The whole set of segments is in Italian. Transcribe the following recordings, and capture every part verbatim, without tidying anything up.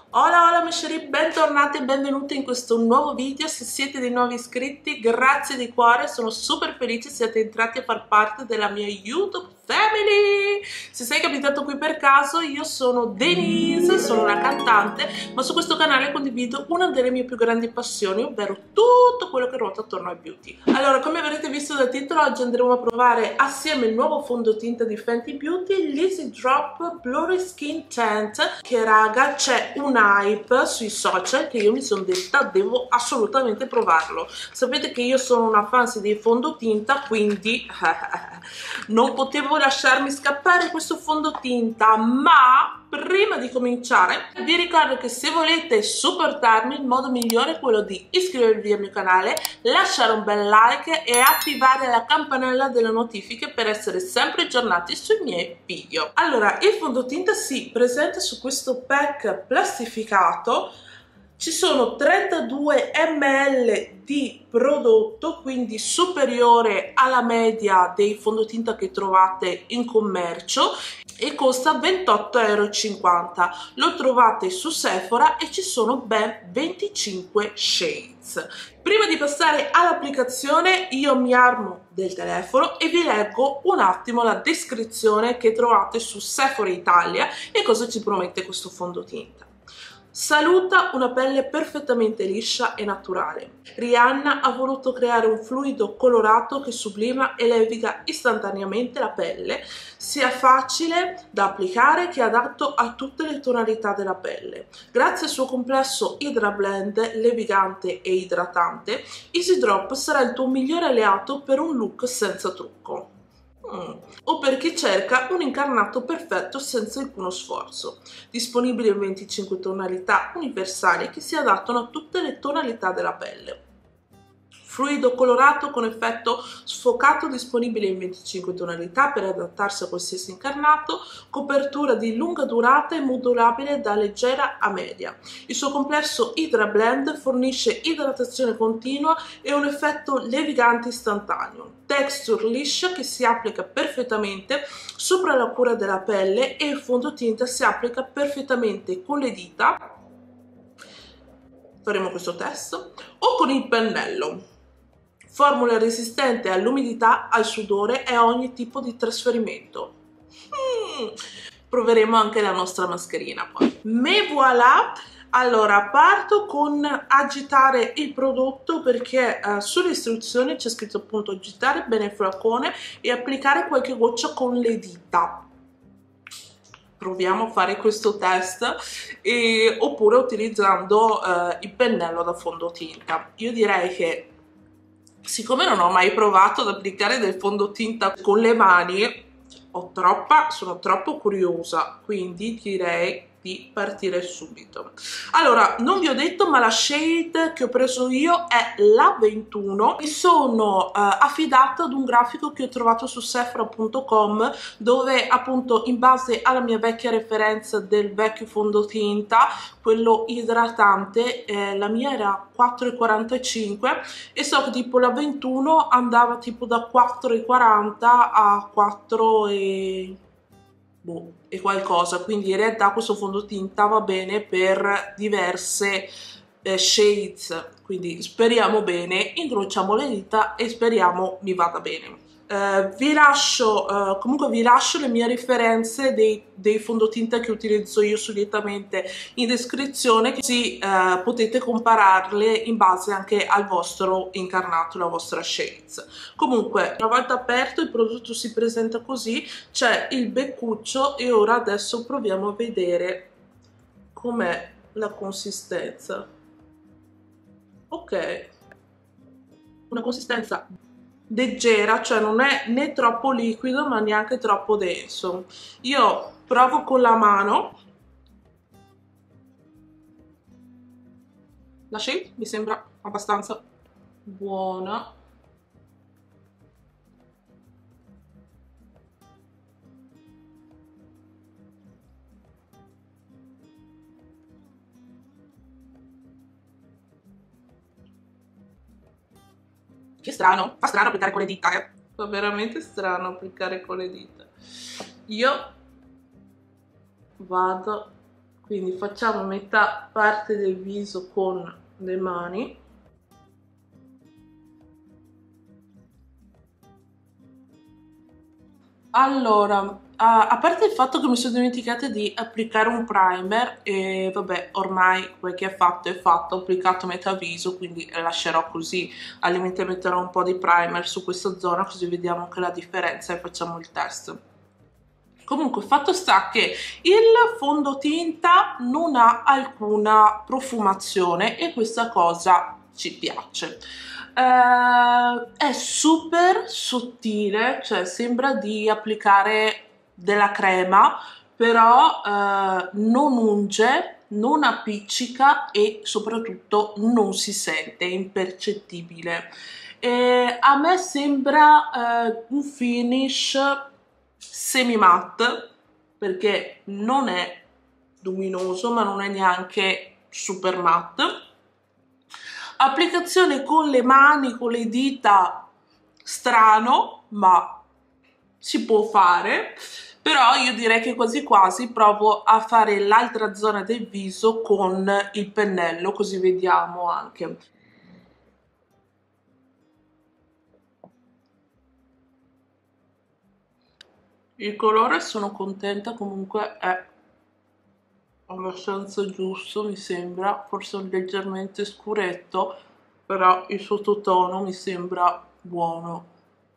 Hola hola amici, bentornati e benvenuti in questo nuovo video. Se siete dei nuovi iscritti, grazie di cuore, sono super felice siate entrati a far parte della mia YouTube family. Se sei capitato qui per caso, io sono Denise, sono una cantante, ma su questo canale condivido una delle mie più grandi passioni, ovvero tutto quello che ruota attorno al beauty. Allora, come avrete visto dal titolo, oggi andremo a provare assieme il nuovo fondotinta di Fenty Beauty, l'Easy Drop Blurry Skin Tint, che raga c'è un hype sui social che io mi sono detta devo assolutamente provarlo. Sapete che io sono una fan dei fondotinta, quindi non potevo lasciarmi scappare questo fondotinta, ma prima di cominciare vi ricordo che se volete supportarmi il modo migliore è quello di iscrivervi al mio canale, lasciare un bel like e attivare la campanella delle notifiche per essere sempre aggiornati sui miei video. Allora, il fondotinta si presenta su questo pack plastificato. Ci sono trentadue millilitri di prodotto, quindi superiore alla media dei fondotinta che trovate in commercio, e costa ventotto e cinquanta euro. Lo trovate su Sephora e ci sono ben venticinque shades. Prima di passare all'applicazione io mi armo del telefono e vi leggo un attimo la descrizione che trovate su Sephora Italia e cosa ci promette questo fondotinta. Saluta una pelle perfettamente liscia e naturale. Rihanna ha voluto creare un fluido colorato che sublima e leviga istantaneamente la pelle, sia facile da applicare che adatto a tutte le tonalità della pelle. Grazie al suo complesso Hydra Blend levigante e idratante, Easy Drop sarà il tuo migliore alleato per un look senza trucco. Mm. O per chi cerca un incarnato perfetto senza alcuno sforzo. Disponibile in venticinque tonalità universali che si adattano a tutte le tonalità della pelle. Fluido colorato con effetto sfocato, disponibile in venticinque tonalità per adattarsi a qualsiasi incarnato, copertura di lunga durata e modulabile da leggera a media. Il suo complesso Hydra Blend fornisce idratazione continua e un effetto levigante istantaneo. Texture liscia che si applica perfettamente sopra la cura della pelle e il fondotinta si applica perfettamente con le dita, faremo questo test, o con il pennello. Formula resistente all'umidità, al sudore e a ogni tipo di trasferimento. Hmm. Proveremo anche la nostra mascherina poi. Me voilà! Allora, parto con agitare il prodotto perché uh, sulle istruzioni c'è scritto appunto agitare bene il flacone e applicare qualche goccia con le dita. Proviamo a fare questo test e, oppure utilizzando uh, il pennello da fondotinta. Io direi che, siccome non ho mai provato ad applicare del fondotinta con le mani, ho troppa, sono troppo curiosa, quindi direi di partire subito. Allora, non vi ho detto, ma la shade che ho preso io è la ventuno. Mi sono uh, affidata ad un grafico che ho trovato su Sephora punto com, dove appunto in base alla mia vecchia referenza del vecchio fondotinta, quello idratante, eh, la mia era quattro e quarantacinque e so che tipo la ventuno andava tipo da quattro e quaranta a quattro e... Boh, e qualcosa, quindi in realtà questo fondotinta va bene per diverse eh, shades, quindi speriamo bene, incrociamo le dita e speriamo mi vada bene. Uh, vi lascio uh, comunque vi lascio le mie referenze dei, dei fondotinta che utilizzo io solitamente in descrizione, così uh, potete compararle in base anche al vostro incarnato, la vostra shades. Comunque, una volta aperto il prodotto si presenta così, c'è il beccuccio e ora adesso proviamo a vedere com'è la consistenza. Ok, una consistenza leggera, cioè non è né troppo liquido ma neanche troppo denso. Io provo con la mano. La shade mi sembra abbastanza buona. Che strano, fa strano applicare con le dita, eh. Fa veramente strano applicare con le dita. Io vado Quindi facciamo metà parte del viso con le mani. Allora, a, a parte il fatto che mi sono dimenticata di applicare un primer e vabbè, ormai quel che è fatto è fatto, ho applicato metà viso, quindi lascerò così. Al limite metterò un po' di primer su questa zona, così vediamo anche la differenza e facciamo il test. Comunque, fatto sta che il fondotinta non ha alcuna profumazione e questa cosa ci piace. Uh, è super sottile, cioè sembra di applicare della crema, però uh, non unge, non appiccica e soprattutto non si sente, è impercettibile. E a me sembra uh, un finish semi matte, perché non è luminoso ma non è neanche super matte. Applicazione con le mani, con le dita, strano, ma si può fare. Però io direi che quasi quasi provo a fare l'altra zona del viso con il pennello, così vediamo anche. Il colore sono contenta, comunque è abbastanza giusto, mi sembra, forse leggermente scuretto, però il sottotono mi sembra buono.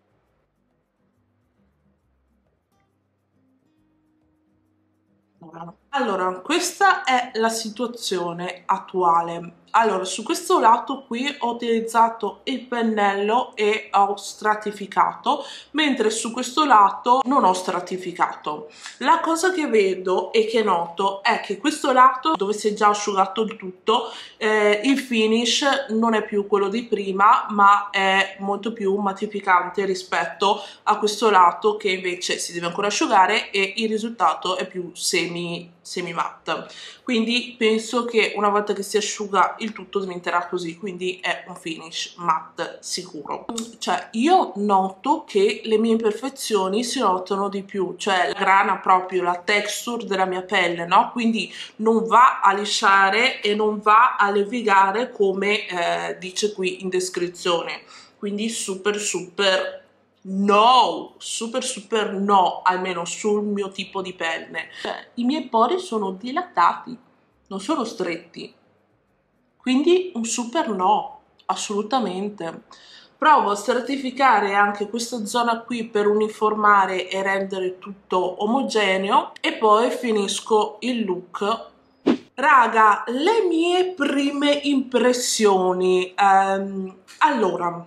Allora, questa è la situazione attuale. Allora, su questo lato qui ho utilizzato il pennello e ho stratificato, mentre su questo lato non ho stratificato. La cosa che vedo e che noto è che questo lato, dove si è già asciugato il tutto, eh, il finish non è più quello di prima, ma è molto più mattificante rispetto a questo lato che invece si deve ancora asciugare e il risultato è più semi, semi matte. Quindi penso che una volta che si asciuga il tutto diventerà così, quindi è un finish matte sicuro. Cioè io noto che le mie imperfezioni si notano di più, cioè la grana proprio, la texture della mia pelle, no? Quindi non va a lisciare e non va a levigare come eh, dice qui in descrizione, quindi super super no, super super no, almeno sul mio tipo di pelle. Cioè, i miei pori sono dilatati, non sono stretti, quindi un super no, assolutamente. Provo a stratificare anche questa zona qui per uniformare e rendere tutto omogeneo e poi finisco il look. Raga, le mie prime impressioni. Um, allora,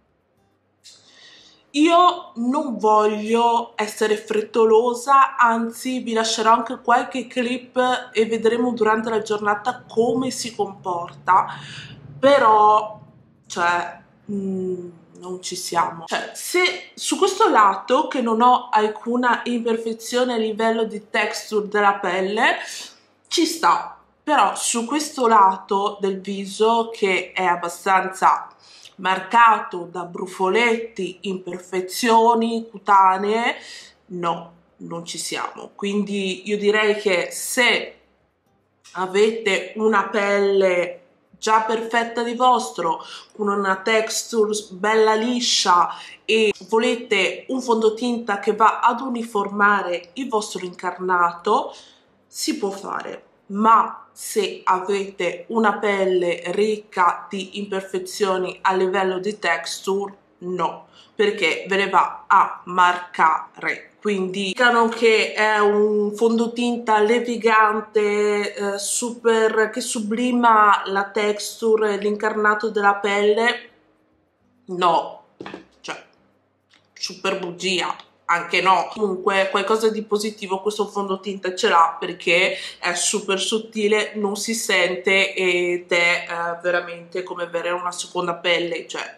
io non voglio essere frettolosa, anzi vi lascerò anche qualche clip e vedremo durante la giornata come si comporta, però, cioè, mh, non ci siamo. Cioè, se su questo lato, che non ho alcuna imperfezione a livello di texture della pelle, ci sta, però su questo lato del viso, che è abbastanza marcato da brufoletti, imperfezioni cutanee, no, non ci siamo. Quindi io direi che se avete una pelle già perfetta di vostro, con una texture bella liscia e volete un fondotinta che va ad uniformare il vostro incarnato, si può fare. Ma se avete una pelle ricca di imperfezioni a livello di texture, no, perché ve le va a marcare. Quindi dicono che è un fondotinta levigante, eh, super, che sublima la texture e l'incarnato della pelle, no, cioè, super bugia. Anche no, comunque qualcosa di positivo questo fondotinta ce l'ha, perché è super sottile, non si sente ed è eh, veramente come avere una seconda pelle, cioè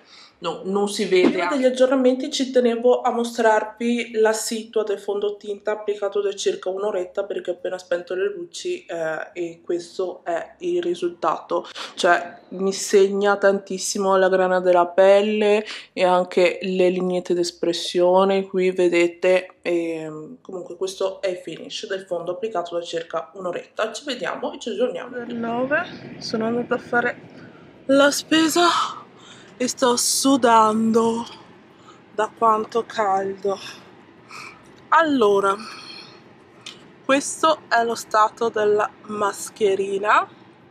no, non si vede. Prima degli aggiornamenti ci tenevo a mostrarvi la situa del fondotinta applicato da circa un'oretta, perché ho appena spento le luci eh, e questo è il risultato. Cioè mi segna tantissimo la grana della pelle e anche le lineette d'espressione, qui vedete. E comunque questo è il finish del fondo applicato da circa un'oretta. Ci vediamo e ci aggiorniamo. Alle nove sono andata a fare la spesa e sto sudando da quanto caldo. Allora, questo è lo stato della mascherina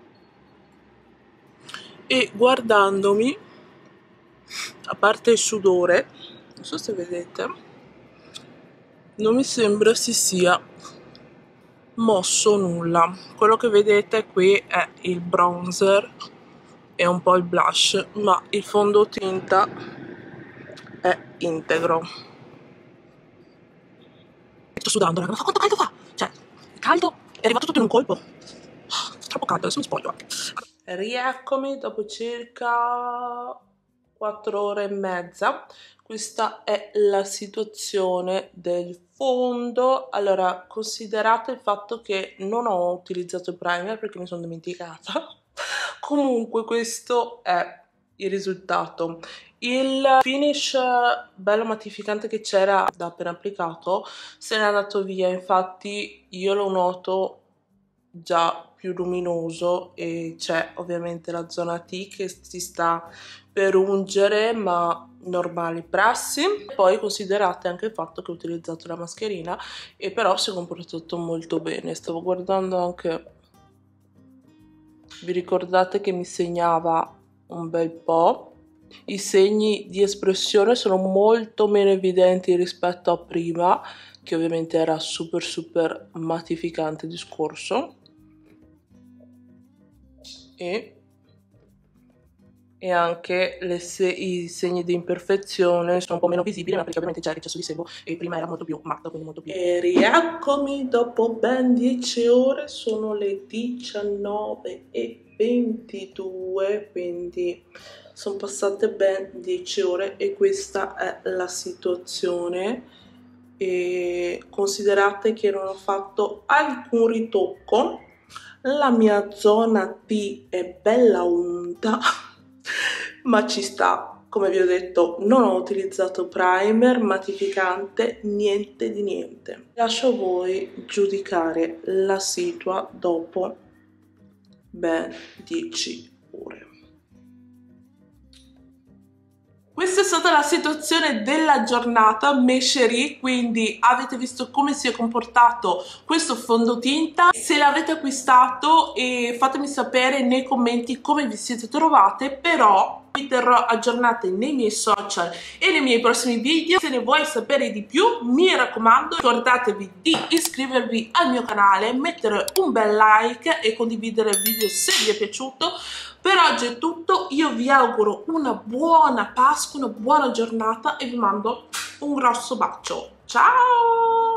e guardandomi, a parte il sudore, non so se vedete, non mi sembra si sia mosso nulla. Quello che vedete qui è il bronzer e un po' il blush, ma il fondotinta è integro. Sto sudando, raga, ma fa quanto caldo fa? Cioè, il caldo è arrivato tutto in un colpo. È troppo caldo, adesso mi spoglio. Rieccomi dopo circa quattro ore e mezza. Questa è la situazione del fondo. Allora, considerate il fatto che non ho utilizzato il primer perché mi sono dimenticata. Comunque questo è il risultato. Il finish bello mattificante che c'era da appena applicato se n'è andato via, infatti io lo noto già più luminoso e c'è ovviamente la zona T che si sta per ungere, ma normali prassi. Poi considerate anche il fatto che ho utilizzato la mascherina e però si è comportato molto bene. Stavo guardando anche, vi ricordate che mi segnava un bel po'. I segni di espressione sono molto meno evidenti rispetto a prima, che ovviamente era super super mattificante il discorso, e, e anche le se i segni di imperfezione sono un po' meno visibili, ma perché ovviamente c'è l'eccesso di sebo e prima era molto più matta, quindi molto più. E rieccomi dopo ben dieci ore, sono le diciannove e ventidue, quindi sono passate ben dieci ore e questa è la situazione. E considerate che non ho fatto alcun ritocco, la mia zona T è bella unta ma ci sta. Come vi ho detto, non ho utilizzato primer, mattificante, niente di niente. Lascio a voi giudicare la situa dopo ben dieci ore. Questa è stata la situazione della giornata Meshery, quindi avete visto come si è comportato questo fondotinta. Se l'avete acquistato e fatemi sapere nei commenti come vi siete trovate, però vi terrò aggiornate nei miei social e nei miei prossimi video. Se ne vuoi sapere di più, mi raccomando, ricordatevi di iscrivervi al mio canale, mettere un bel like e condividere il video se vi è piaciuto. Per oggi è tutto, io vi auguro una buona Pasqua, una buona giornata e vi mando un grosso bacio. Ciao!